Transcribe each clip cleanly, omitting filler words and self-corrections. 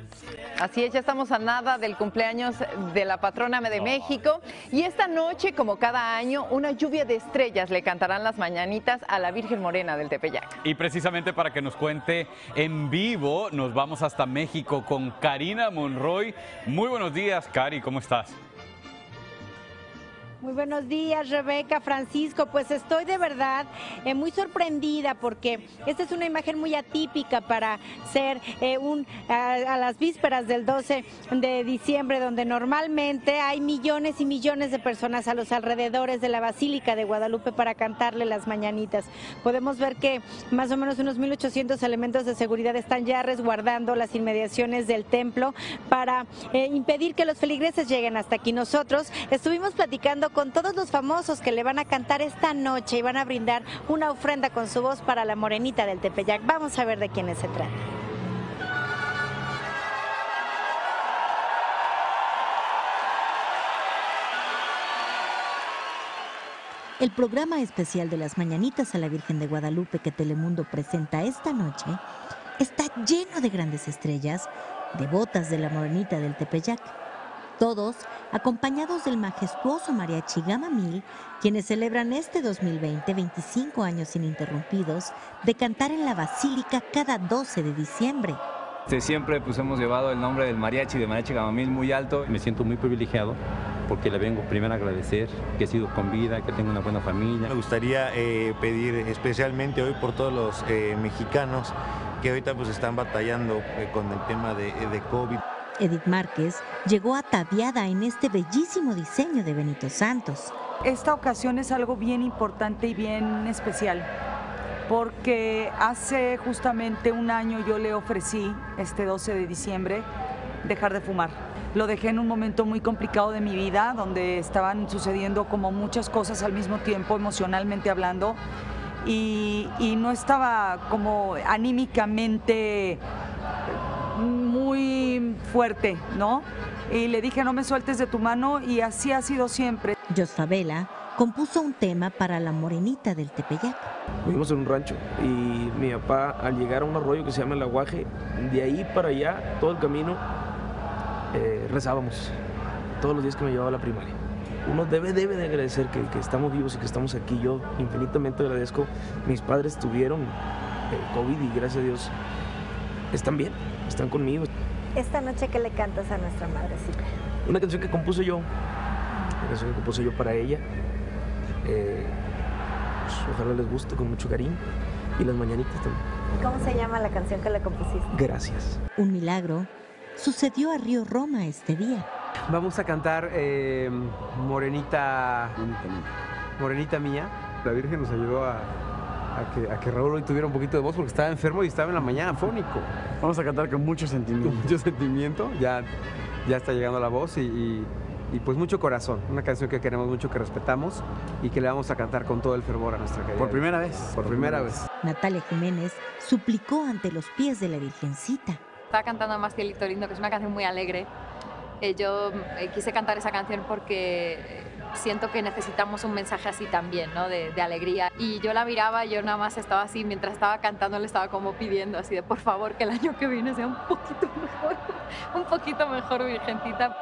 Así es, ya estamos a nada del cumpleaños de la patrona de México y esta noche, como cada año, una lluvia de estrellas le cantarán las mañanitas a la Virgen Morena del Tepeyac. Y precisamente para que nos cuente en vivo, nos vamos hasta México con Karina Monroy. Muy buenos días, Cari, ¿cómo estás? Muy buenos días, Rebeca, Francisco. Pues estoy de verdad muy sorprendida porque esta es una imagen muy atípica para ser a las vísperas del 12 de diciembre, donde normalmente hay millones y millones de personas a los alrededores de la Basílica de Guadalupe para cantarle las mañanitas. Podemos ver que más o menos unos 1,800 elementos de seguridad están ya resguardando las inmediaciones del templo para impedir que los feligreses lleguen hasta aquí. Nosotros estuvimos platicando con todos los famosos que le van a cantar esta noche y van a brindar una ofrenda con su voz para la Morenita del Tepeyac. Vamos a ver de quiénes se trata. El programa especial de las Mañanitas a la Virgen de Guadalupe que Telemundo presenta esta noche está lleno de grandes estrellas, devotas de la Morenita del Tepeyac. Todos acompañados del majestuoso mariachi Gama 1000, quienes celebran este 2020 25 años ininterrumpidos de cantar en la Basílica cada 12 de diciembre. Siempre hemos llevado el nombre del mariachi, de Mariachi Gama 1000 muy alto. Me siento muy privilegiado porque le vengo primero a agradecer que he sido con vida, que tengo una buena familia. Me gustaría pedir especialmente hoy por todos los mexicanos que ahorita pues están batallando con el tema de COVID. Edith Márquez llegó ataviada en este bellísimo diseño de Benito Santos. Esta ocasión es algo bien importante y bien especial, porque hace justamente un año yo le ofrecí, este 12 de diciembre, dejar de fumar. Lo dejé en un momento muy complicado de mi vida, donde estaban sucediendo como muchas cosas al mismo tiempo, emocionalmente hablando, y no estaba como anímicamente muy fuerte, ¿no? Y le dije, no me sueltes de tu mano, y así ha sido siempre. Jos Favela compuso un tema para la Morenita del Tepeyac. Vivimos en un rancho y mi papá, al llegar a un arroyo que se llama El Aguaje, de ahí para allá, todo el camino, rezábamos todos los días que me llevaba a la primaria. Uno debe de agradecer que estamos vivos y que estamos aquí. Yo infinitamente agradezco. Mis padres tuvieron el COVID y gracias a Dios están bien, están conmigo. Esta noche, ¿qué le cantas a nuestra madrecita? Una canción que compuse yo, para ella. Pues, ojalá les guste, con mucho cariño. Y las mañanitas también. ¿Cómo se llama la canción que le compusiste? Gracias. Un milagro sucedió a Río Roma este día. Vamos a cantar Morenita Mía. La Virgen nos ayudó a que Raúl hoy tuviera un poquito de voz porque estaba enfermo y estaba en la mañana fónico. Vamos a cantar con mucho sentimiento. Con mucho sentimiento, ya está llegando la voz y pues mucho corazón. Una canción que queremos mucho, que respetamos y que le vamos a cantar con todo el fervor a nuestra querida. Por primera vez. Por primera vez. Natalia Jiménez suplicó ante los pies de la Virgencita. Estaba cantando Más cielito lindo, que es una canción muy alegre. Yo quise cantar esa canción porque siento que necesitamos un mensaje así también, ¿no? De alegría. Y yo la miraba, yo nada más estaba así, mientras estaba cantando le estaba como pidiendo así de por favor que el año que viene sea un poquito mejor, Virgencita.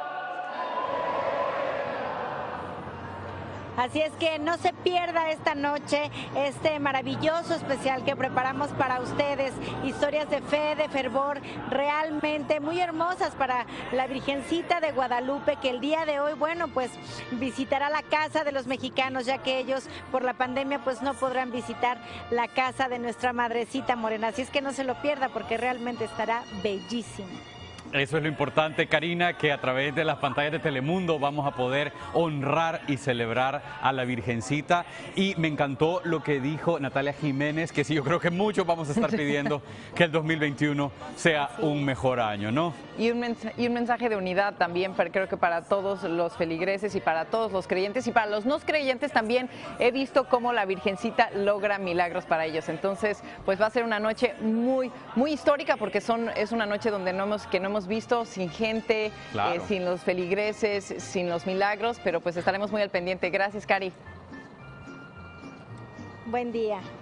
Así es que no se pierda esta noche este maravilloso especial que preparamos para ustedes. Historias de fe, de fervor, realmente muy hermosas para la Virgencita de Guadalupe, que el día de hoy, bueno, pues visitará la casa de los mexicanos, ya que ellos por la pandemia pues no podrán visitar la casa de nuestra Madrecita Morena. Así es que no se lo pierda porque realmente estará bellísimo. Eso es lo importante, Karina, que a través de las pantallas de Telemundo vamos a poder honrar y celebrar a la Virgencita. Y me encantó lo que dijo Natalia Jiménez, que sí, yo creo que muchos vamos a estar pidiendo que el 2021 sea un mejor año, ¿no? Y un mensaje de unidad también, creo que para todos los feligreses y para todos los creyentes y para los no creyentes también. He visto cómo la Virgencita logra milagros para ellos. Entonces, pues va a ser una noche muy histórica porque es una noche donde no hemos visto sin gente, claro, sin los feligreses, sin los milagros, pero pues estaremos muy al pendiente. Gracias, Cari. Buen día.